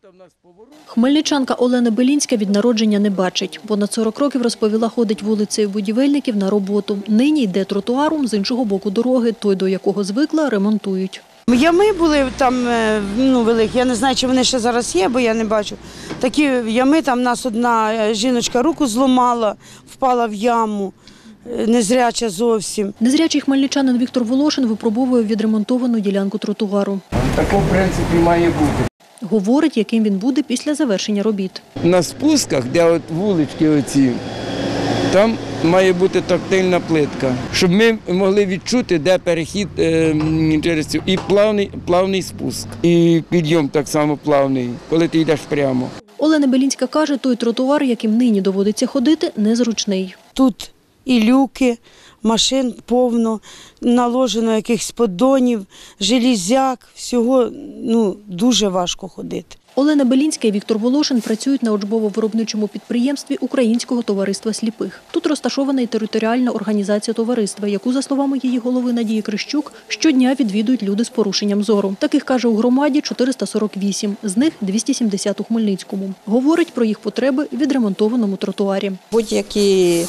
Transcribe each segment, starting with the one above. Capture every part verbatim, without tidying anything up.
Хмельничанка Олена Белінська від народження не бачить. Понад сорок років, розповіла, ходить вулицею будівельників на роботу. Нині йде тротуаром з іншого боку дороги, той, до якого звикла, ремонтують. Ями були там ну, великі, я не знаю, чи вони ще зараз є, бо я не бачу. Такі ями, там нас одна жіночка руку зламала, впала в яму, незряча зовсім. Незрячий хмельничанин Віктор Волошин випробовує відремонтовану ділянку тротуару. Тако, в принципі, має бути. Говорить, яким він буде після завершення робіт. На спусках, де от вулички оці, там має бути тактильна плитка, щоб ми могли відчути, де перехід е, через цю. І плавний, плавний спуск, і підйом так само плавний, коли ти йдеш прямо. Олена Белінська каже, той тротуар, яким нині доводиться ходити, незручний. Тут і люки, машин повно, наложено якихось поддонів, железяк, всього ну, дуже важко ходити. Олена Белінська і Віктор Волошин працюють на учбово-виробничому підприємстві Українського товариства сліпих. Тут розташована і територіальна організація товариства, яку, за словами її голови Надії Крищук, щодня відвідують люди з порушенням зору. Таких, каже, у громаді чотириста сорок вісім, з них двісті сімдесят у Хмельницькому. Говорить про їх потреби в відремонтованому тротуарі. Будь-які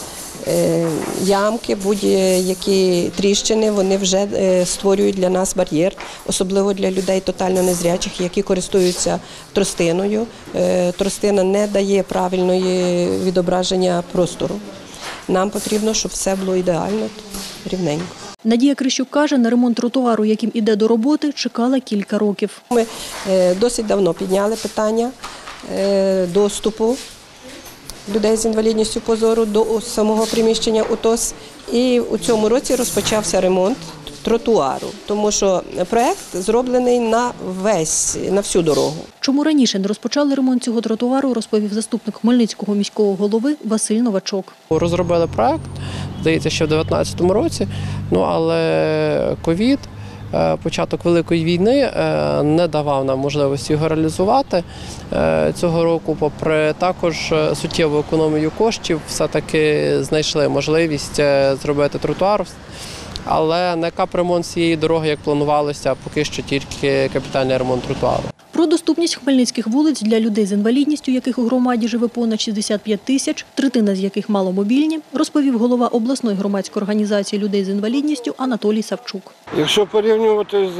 ямки, будь-які тріщини, вони вже створюють для нас бар'єр, особливо для людей тотально незрячих, які користуються тростиною. Тростина не дає правильної відображення простору. Нам потрібно, щоб все було ідеально, рівненько. Надія Крищук каже, на ремонт тротуару, яким іде до роботи, чекала кілька років. Ми досить давно підняли питання доступу людей з інвалідністю по зору до самого приміщення УТОС. І у цьому році розпочався ремонт тротуару, тому що проєкт зроблений на весь, на всю дорогу. Чому раніше не розпочали ремонт цього тротуару, розповів заступник Хмельницького міського голови Василь Новачок. Розробили проєкт, здається, ще в дев'ятнадцятому році, ну але ковід, початок Великої війни не давав нам можливості його реалізувати. Цього року, попри також суттєву економію коштів, все-таки знайшли можливість зробити тротуар, але не капремонт цієї дороги, як планувалося, поки що тільки капітальний ремонт тротуару. Про доступність хмельницьких вулиць для людей з інвалідністю, яких у громаді живе понад шістдесят п'ять тисяч, третина з яких маломобільні, розповів голова обласної громадської організації людей з інвалідністю Анатолій Савчук. Якщо порівнювати з,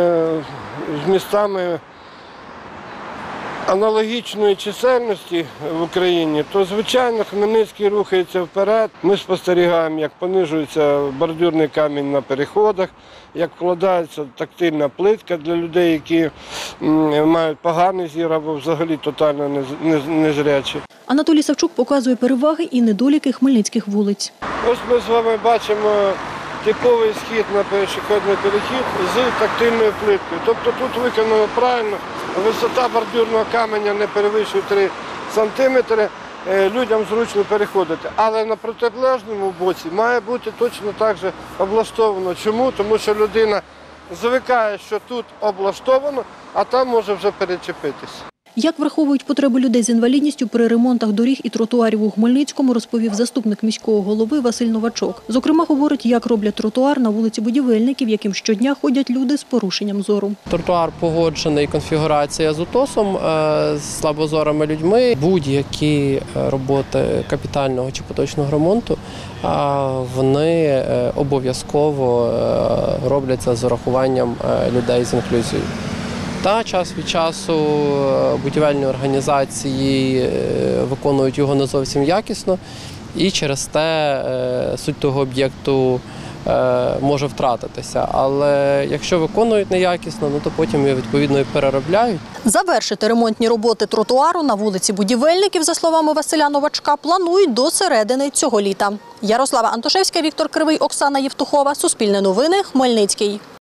з містами аналогічної чисельності в Україні, то, звичайно, Хмельницький рухається вперед. Ми спостерігаємо, як понижується бордюрний камінь на переходах, як вкладається тактильна плитка для людей, які мають поганий зір або взагалі тотально незрячі. Анатолій Савчук показує переваги і недоліки хмельницьких вулиць. Ось ми з вами бачимо типовий схід на пішохідний перехід з тактильною плиткою. Тобто тут виконано правильно, висота бордюрного каменя не перевищує три сантиметри, людям зручно переходити. Але на протилежному боці має бути точно так же облаштовано. Чому? Тому що людина звикає, що тут облаштовано, а там може вже перечепитися. Як враховують потреби людей з інвалідністю при ремонтах доріг і тротуарів у Хмельницькому, розповів заступник міського голови Василь Новачок. Зокрема, говорить, як роблять тротуар на вулиці Будівельників, яким щодня ходять люди з порушенням зору. Тротуар погоджений, конфігурація з УТОСом, з слабозорими людьми. Будь-які роботи капітального чи поточного ремонту, вони обов'язково робляться з урахуванням людей з інклюзією. Та час від часу будівельні організації виконують його не зовсім якісно, і через те суть того об'єкту може втратитися. Але якщо виконують неякісно, ну, то потім його відповідно і переробляють. Завершити ремонтні роботи тротуару на вулиці Будівельників, за словами Василя Новачка, планують до середини цього літа. Ярослава Антошевська, Віктор Кривий, Оксана Євтухова. Суспільне новини. Хмельницький.